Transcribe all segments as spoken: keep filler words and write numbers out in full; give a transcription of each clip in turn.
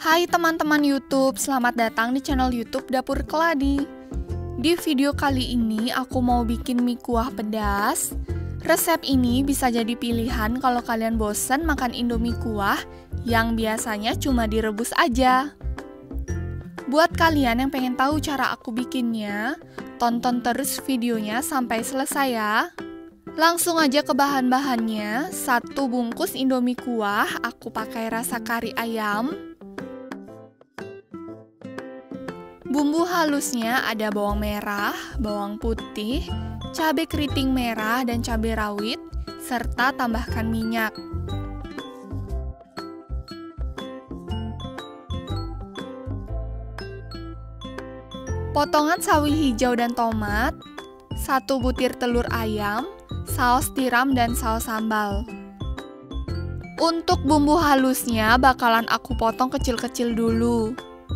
Hai teman-teman YouTube, selamat datang di channel YouTube Dapur Keladi. Di video kali ini aku mau bikin mie kuah pedas. Resep ini bisa jadi pilihan kalau kalian bosen makan Indomie kuah yang biasanya cuma direbus aja. Buat kalian yang pengen tahu cara aku bikinnya, tonton terus videonya sampai selesai ya. Langsung aja ke bahan-bahannya. Satu bungkus Indomie kuah, aku pakai rasa kari ayam. Bumbu halusnya ada bawang merah, bawang putih, cabai keriting merah dan cabai rawit, serta tambahkan minyak. Potongan sawi hijau dan tomat, satu butir telur ayam, saus tiram dan saus sambal. Untuk bumbu halusnya bakalan aku potong kecil-kecil dulu.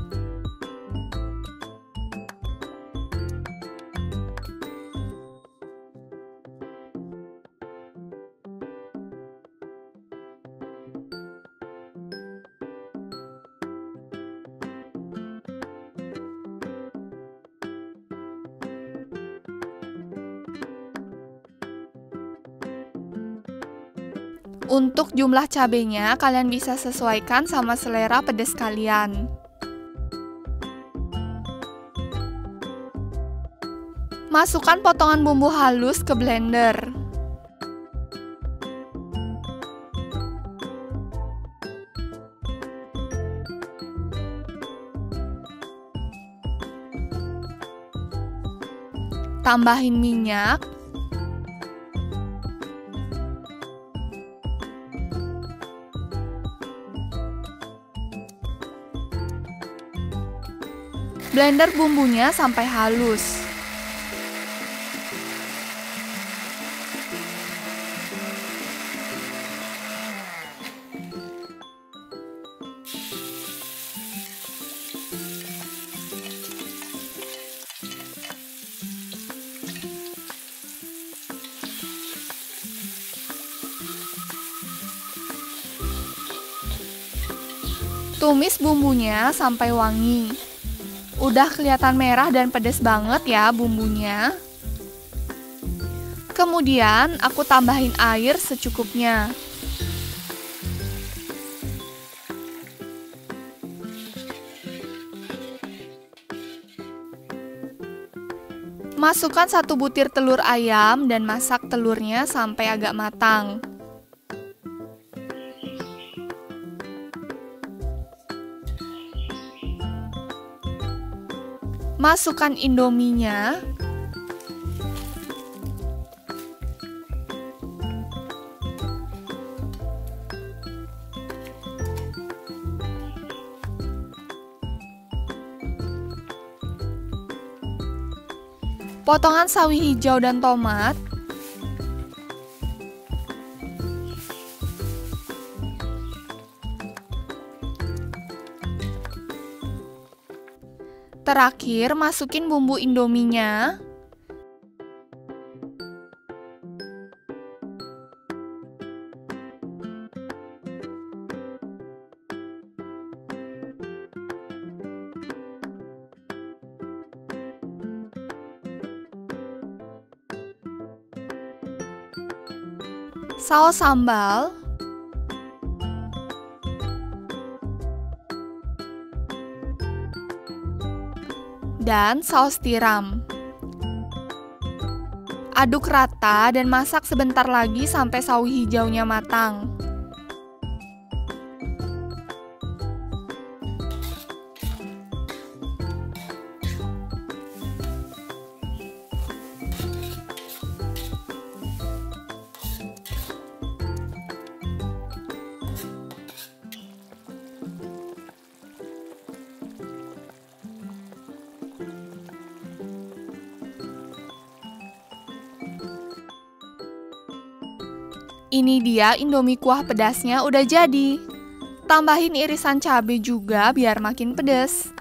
Untuk jumlah cabenya, kalian bisa sesuaikan sama selera pedas kalian. Masukkan potongan bumbu halus ke blender. Tambahin minyak. Blender bumbunya sampai halus. Tumis bumbunya sampai wangi. Udah kelihatan merah dan pedas banget ya bumbunya. Kemudian aku tambahin air secukupnya. Masukkan satu butir telur ayam dan masak telurnya sampai agak matang. Masukkan Indominya. Potongan sawi hijau dan tomat. Terakhir, masukin bumbu Indominya. Saus sambal. Dan saus tiram. Aduk rata dan masak sebentar lagi sampai sawi hijaunya matang. Ini dia Indomie kuah pedasnya udah jadi. Tambahin irisan cabai juga biar makin pedas.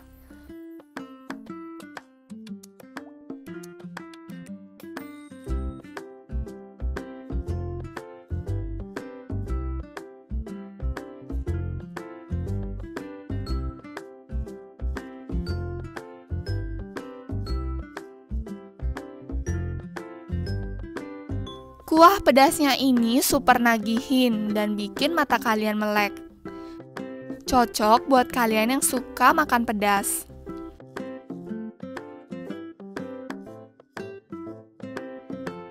Kuah pedasnya ini super nagihin dan bikin mata kalian melek. Cocok buat kalian yang suka makan pedas.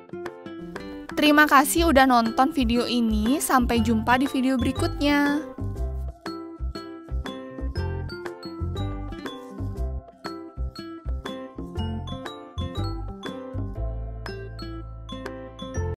Terima kasih udah nonton video ini. Sampai jumpa di video berikutnya.